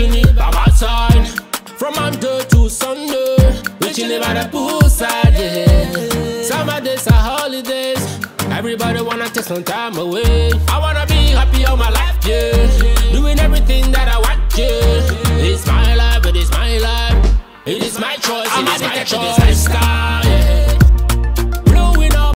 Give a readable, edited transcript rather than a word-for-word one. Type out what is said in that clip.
chilling it by my side. From Monday to Sunday, we chilling by the poolside, yeah. Summer days are holidays, everybody wanna take some time away. I wanna be happy all my life, yeah. Doing everything that I want, yeah. It's my life, it is my life. It is my choice, it is my choice.